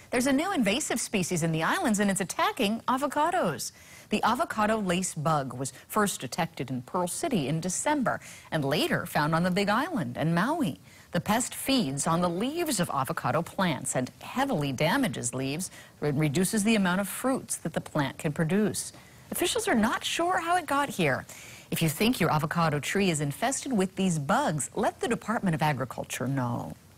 There's a new invasive species in the islands, and it's attacking avocados. The avocado lace bug was first detected in Pearl City in December and later found on the Big Island and Maui. The pest feeds on the leaves of avocado plants and heavily damages leaves and reduces the amount of fruits that the plant can produce. Officials are not sure how it got here. If you think your avocado tree is infested with these bugs, let the Department of Agriculture know.